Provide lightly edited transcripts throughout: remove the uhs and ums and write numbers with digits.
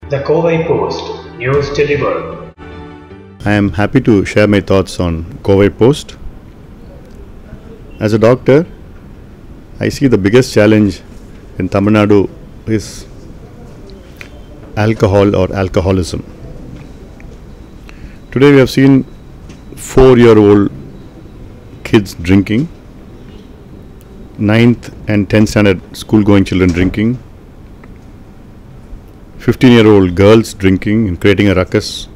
The Kovai Post, news delivered. I am happy to share my thoughts on Kovai Post. As a doctor, I see the biggest challenge in Tamil Nadu is alcohol or alcoholism. Today we have seen 4-year-old kids drinking, 9th and 10th standard school-going children drinking, 15-year-old girls drinking and creating a ruckus.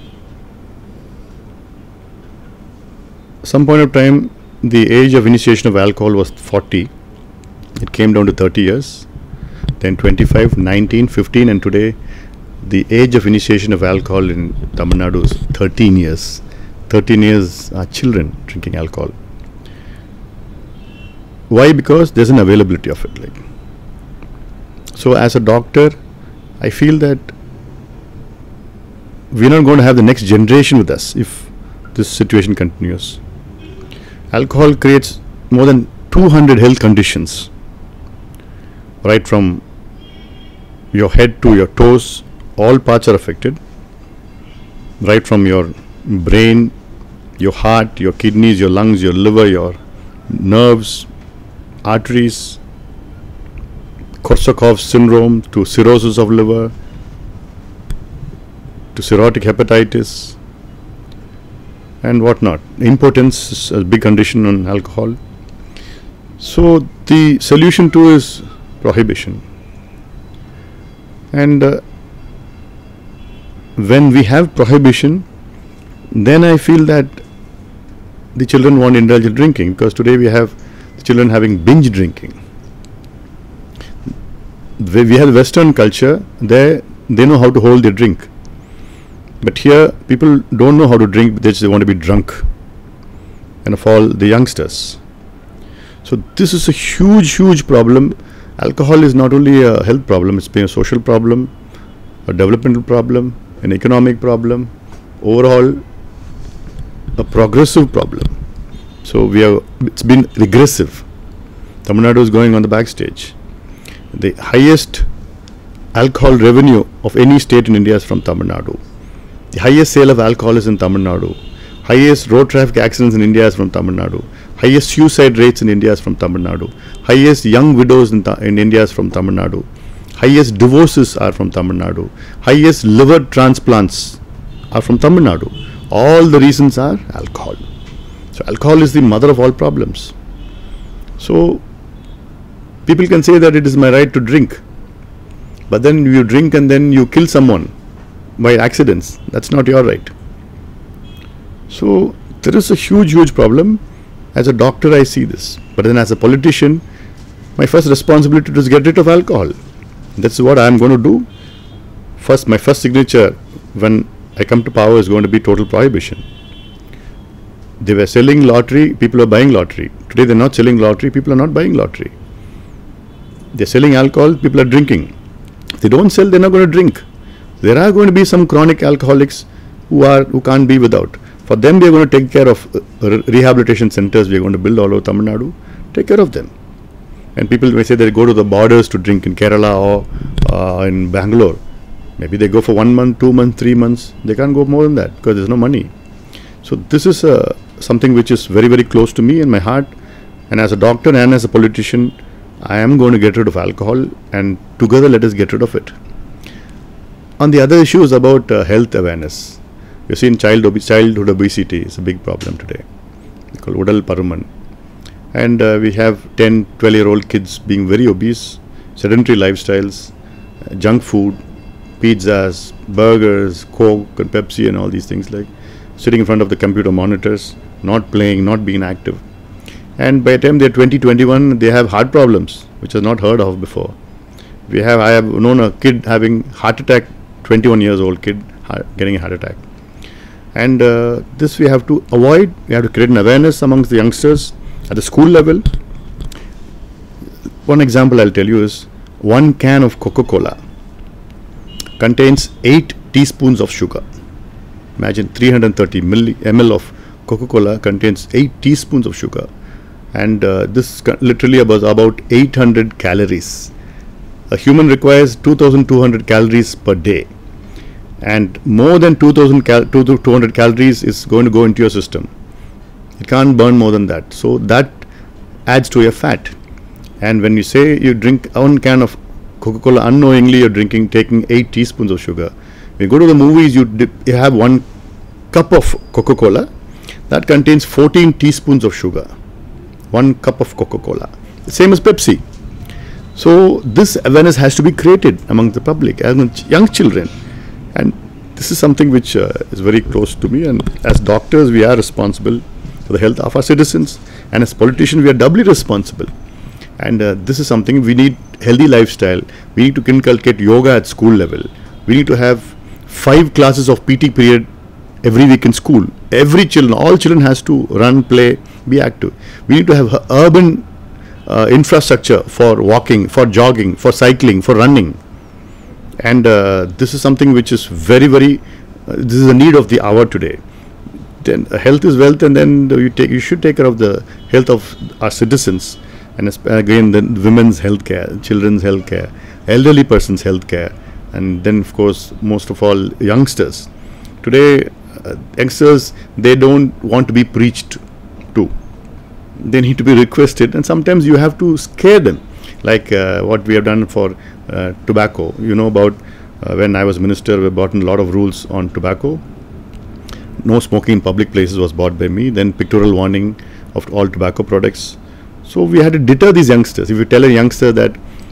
Some point of time, the age of initiation of alcohol was 40. It came down to 30 years, then 25, 19, 15, and today the age of initiation of alcohol in Tamil Nadu is 13 years. 13 years are children drinking alcohol. Why? Because there's an availability of it. So as a doctor, I feel that we're not going to have the next generation with us if this situation continues. Alcohol creates more than 200 health conditions, right from your head to your toes. All parts are affected, right from your brain, your heart, your kidneys, your lungs, your liver, your nerves, arteries, Korsakoff syndrome, to cirrhosis of liver, to cirrhotic hepatitis, and whatnot. Impotence is a big condition on alcohol. So the solution to is prohibition. And when we have prohibition, then I feel that the children want indulgent drinking, because today we have the children having binge drinking. We have Western culture, they know how to hold their drink. But here, people don't know how to drink, they just want to be drunk. And of all the youngsters. So this is a huge problem. Alcohol is not only a health problem, it's been a social problem, a developmental problem, an economic problem, overall a progressive problem. So it's been regressive. Tamil Nadu is going on the backstage. The highest alcohol revenue of any state in India is from Tamil Nadu. The highest sale of alcohol is in Tamil Nadu. Highest road traffic accidents in India is from Tamil Nadu. Highest suicide rates in India is from Tamil Nadu. Highest young widows in India is from Tamil Nadu. Highest divorces are from Tamil Nadu. Highest liver transplants are from Tamil Nadu. All the reasons are alcohol. So alcohol is the mother of all problems. So people can say that it is my right to drink, but then you drink and then you kill someone by accidents. That's not your right. So there is a huge problem. As a doctor, I see this, but then as a politician, my first responsibility is to get rid of alcohol. That's what I am going to do. My first signature when I come to power is going to be total prohibition. They were selling lottery, people were buying lottery. Today they're not selling lottery, people are not buying lottery. They're selling alcohol, people are drinking. If they don't sell, they're not going to drink. There are going to be some chronic alcoholics who can't be without. For them, we are going to take care of rehabilitation centers. We are going to build all over Tamil Nadu. Take care of them. And people may say they go to the borders to drink in Kerala or in Bangalore. Maybe they go for 1 month, 2 months, 3 months. They can't go more than that because there's no money. So this is something which is very close to me and my heart. And as a doctor and as a politician, I am going to get rid of alcohol, and together let us get rid of it. On the other issues about health awareness, we've seen childhood obesity is a big problem today. It's called Udal Paruman. And we have 10, 12-year-old kids being very obese, sedentary lifestyles, junk food, pizzas, burgers, Coke and Pepsi and all these things, like sitting in front of the computer monitors, not playing, not being active. And by the time they're 20, 21, they have heart problems, which is not heard of before. I have known a kid having heart attack, 21 years old kid getting a heart attack. And this we have to avoid. We have to create an awareness amongst the youngsters at the school level. One example I'll tell you is 1 can of Coca-Cola contains 8 teaspoons of sugar. Imagine 330 ml of Coca-Cola contains 8 teaspoons of sugar. And this literally about 800 calories. A human requires 2200 calories per day. and more than 200 calories is going to go into your system. It can't burn more than that. So that adds to your fat. And when you say you drink 1 can of Coca-Cola, unknowingly you're taking 8 teaspoons of sugar. When you go to the movies, you have 1 cup of Coca-Cola that contains 14 teaspoons of sugar. 1 cup of Coca-Cola. Same as Pepsi. So this awareness has to be created among the public, among young children. And this is something which is very close to me. And as doctors, we are responsible for the health of our citizens. And as politicians, we are doubly responsible. And this is something we need. Healthy lifestyle. We need to inculcate yoga at school level. We need to have 5 classes of PT period every week in school. All children has to run, play, be active. We need to have urban infrastructure for walking, for jogging, for cycling, for running. And this is something which is very, very, this is a need of the hour today. Then health is wealth, and then you should take care of the health of our citizens. And again, then women's health care, children's health care, elderly person's health care, and then of course, most of all, youngsters. Today, youngsters, they don't want to be preached to. They need to be requested, and sometimes you have to scare them, like what we have done for tobacco. You know about when I was minister, we brought in a lot of rules on tobacco. No smoking in public places was bought by me. Then pictorial warning of all tobacco products. So we had to deter these youngsters. If you tell a youngster that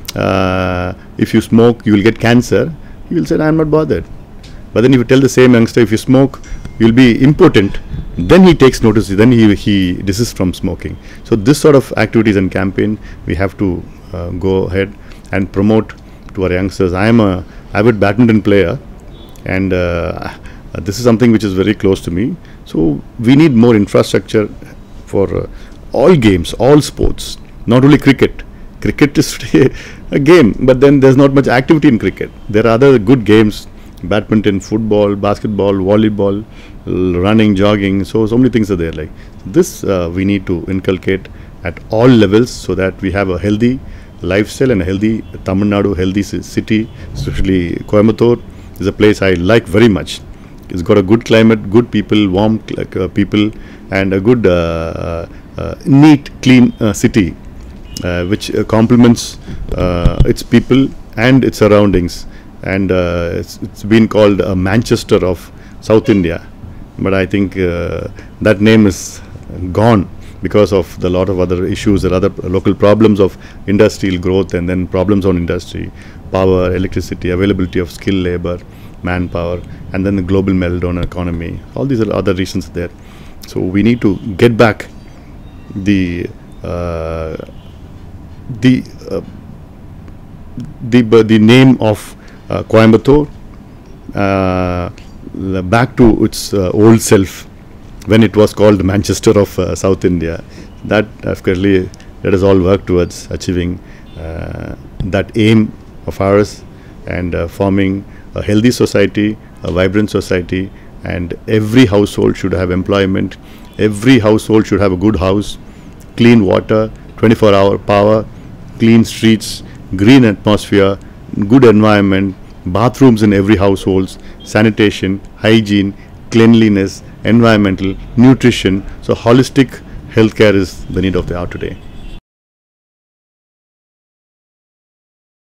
if you smoke, you will get cancer, he will say, I am not bothered. But then if you tell the same youngster, if you smoke, you will be impotent, then he takes notice, then he desists from smoking. So this sort of activities and campaign, we have to go ahead and promote to our youngsters. I am a avid badminton player, and this is something which is very close to me. So we need more infrastructure for all games, all sports, not only cricket. Cricket is a game, but then there's not much activity in cricket. There are other good games, badminton, football, basketball, volleyball, running, jogging. So many things are there. Like this, we need to inculcate at all levels so that we have a healthy lifestyle and a healthy Tamil Nadu, healthy city. Especially Coimbatore is a place I like very much. It's got a good climate, good people, warm people, and a good neat, clean city, which complements its people and its surroundings. And it's been called a Manchester of South India. But I think that name is gone because of the lot of other issues and other local problems of industrial growth, and then problems on industry, power, electricity, availability of skilled labor, manpower, and then the global meltdown economy. All these are other reasons there. So we need to get back the name of Coimbatore back to its old self when it was called Manchester of South India. That clearly let us all work towards achieving that aim of ours, and forming a healthy society, a vibrant society, and every household should have employment. Every household should have a good house, clean water, 24-hour power, clean streets, green atmosphere, good environment, bathrooms in every household, sanitation, hygiene, cleanliness, environmental, nutrition. So holistic healthcare is the need of the hour today.